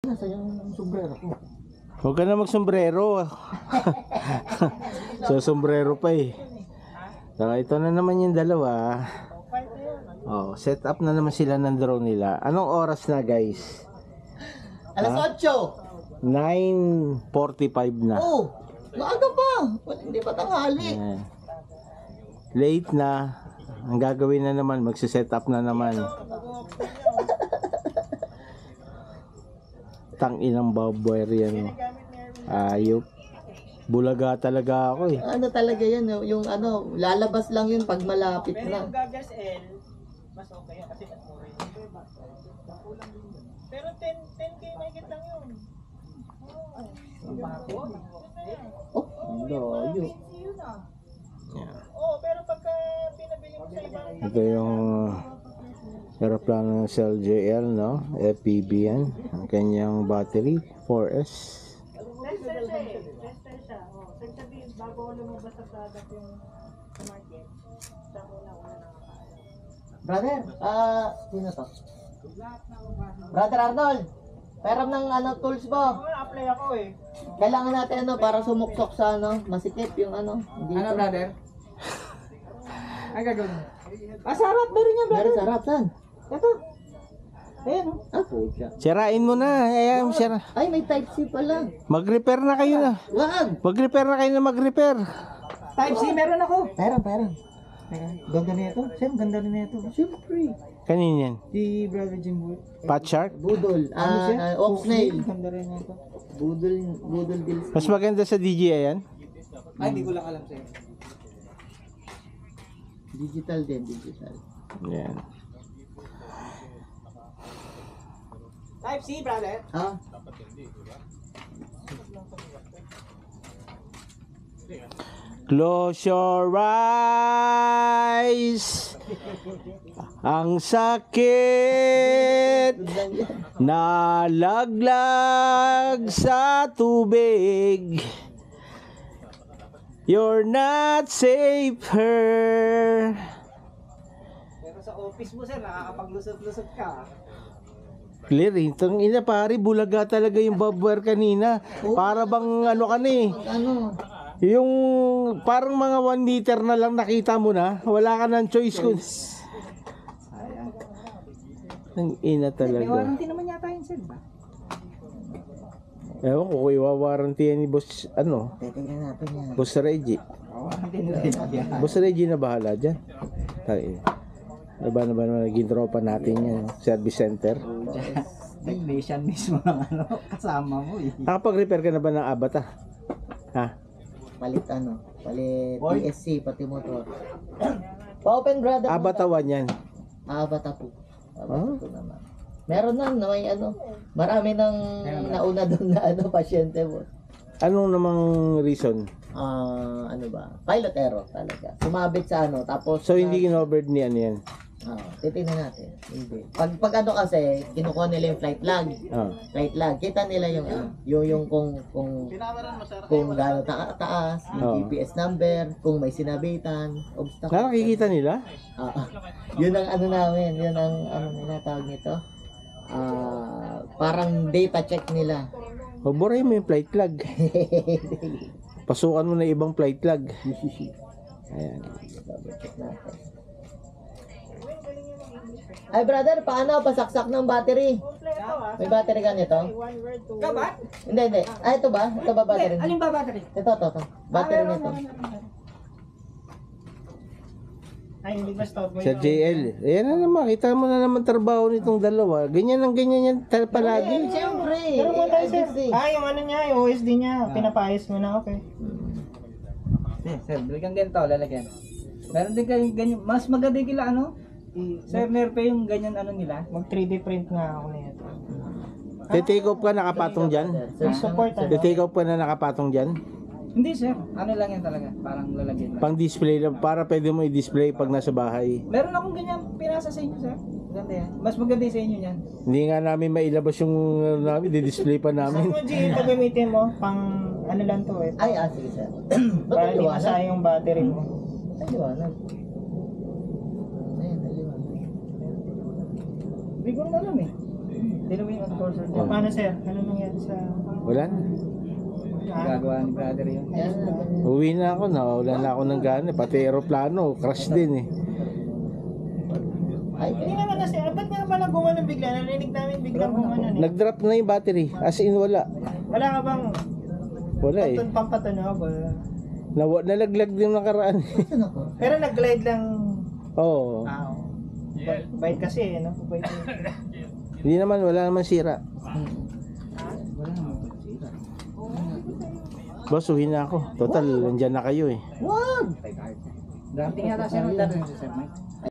nasa yung sombrero ko. Huwag ka na mag-sombrero. So, sombrero pa eh. So, ito na naman yung dalawa. Oh, set up na naman sila ng drone nila. Anong oras na, guys? Alas 8. 9:45 na. Oh, maaga pa. Hindi pa tanghali. Ayan. Late na. Ang gagawin na naman, magsiset up na naman. Tang-inang baboy yan. Ayop. Bulaga talaga ako eh. Ano talaga yan, yung ano, lalabas lang yun pag malapit Pero na. yung gagas L, mas okay yan kasi mas mura yun. Pero 10K mahigit lang yun. Oh, ang layo. Yan. Oo, pero pagka pinabili mo sa ibang Ito yung aeroplano ng CLJL, no? FPV yan. Ang kanyang battery, 4S. tester siya eh. Tester siya. Oh, so sabihin, bago ko lumabas sa product yung sa market, siya muna nakakaalam. Brother, sino to? Brother Arnold, peram ng ano, tools mo. Oo, na-apply ako eh. Kailangan natin ano, para sumuksok sa ano, masikip yung ano. Dito. Ano, brother? Ay, gagawin. Sarap, meron niya, Meron sa harap, saan? Ito. Ayan, oh. Ah, pucha. Sirain mo na. Ayan, sira. Ay, may type C pala. Mag-repair na kayo na. Wag! Mag-repair na kayo na mag-repair. Type C, meron ako. Peram. Ganda na ito. Siyempre, ganda rin na ito. Siyempre. Kanin yan? Si Brother Jim Wood. Pat shark? Budol. Oxnail. Ganda rin na ito. Budol deals. Mas maganda sa DJI yan? Ay, hindi ko lang alam sa'yo. Digital din, digital. Yan. Type C, brother. Ah, Close your eyes. Ang sakit nalaglag sa tubig. You're not safer. Pero sa office mo, sir, nakakapaglusot-lusot ka. Clear, itong ina pare, bulaga talaga yung bobware kanina. Para bang ano ka na eh. ano? Yung parang mga 1 meter na lang nakita mo na. Wala ka ng choice kung... Ang ina May talaga. warranty naman yata yun, sir, ba? Ewan ko kung iwawarranty yan ni Boss, ano, Titingnan natin yan. Boss Reggie. Warranty na rin yan. Boss Reggie na bahala dyan. Tayo. Ano ba naman naging tropa natin yan? Service center. Technician mismo ng ano, kasama mo eh. Nakapag-repair ka na ba ng Abata? Ha? Palit PSC, pati motor. Pa-open brother. Abata 1 yan. Bata po. Bata po naman. Meron na may ano. Marami nang nauna doon na ano, pasyente mo. Anong namang reason? Ano ba? Pilot error talaga. Sumabit sa ano, tapos... So hindi kinovered ni ano yan? Titingnan natin. Hindi. Pag ano kasi, kinukuha nila yung flight lag. Flight lag. Kita nila yung yung kung gaano taas, yung GPS number, kung may sinabitan, obstacle. Nakikita nila? Yun ang ano namin, yun ang ano nila tawag nito. Parang data check nila. Paboray mo yung flight lag. Pasukan mo na ibang flight lag. Ayan. Check natin. Ay brother, paano pasaksak ng battery? May battery ka nito? Gabat? Hindi. Ito ba? Ito ba battery? Alin ba battery? Ito. Battery nito. Ay, hindi ba stop mo Sa JL. Ayan na naman. Kita mo na naman trabaho nitong dalawa. Ganyan yan palagi. Siyempre. Pero mo tayo, sir. Yung ano niya, yung OSD niya, pinapayos mo na, okay. Sir, bili kang ganito, lalagyan. Meron din kayong ganyan, mas maganda yung kila ano? Sir, meron pa yung ganyan ano nila. Mag 3D print nga ako na ito. Te-take off ka nakapatong dyan? May support ano? Te-take off ka na nakapatong dyan? Hindi sir, ano lang yan talaga, parang lalagyan lang. Pang display lang. Para pwede mo i-display pag nasa bahay. Meron akong ganyan pinasa sa inyo sir. Ganda yan. Mas maganda yung sa inyo yan. Hindi nga namin mailabas yung namin. Di-display pa Saan namin. mo, G, ito gamitin mo? Pang ano lang to eh. Ay, sige sir. Para di masayang yung battery mo. Ay, liwanag. Ayun, liwanag. Hindi ko na alam eh. Dinuwi yung unfortunate. Oh. Paano sir? Ano nangyari sa... Wala na. Gagawa ni brother yun. Yan na. Uwi na ako, wala na ako ng gana. Pati aeroplano, crash din eh. Ay, Hindi naman na sir. Ba't nga pala gumanon bigla? Narinig namin biglang gumanon eh. Nag-drop na yung battery. As in, wala. Wala ka bang Wala eh. pampatunog? Nalaglag din nakaraan. saan ako? Pero nag-glide lang. Oo. Bait kasi eh, no? Bait eh. Hindi naman, wala naman sira. Wala naman sira. Boss, uwi na ako. Total, nandyan na kayo eh. Wag! Dating yata siya ng dati si Sir Mike.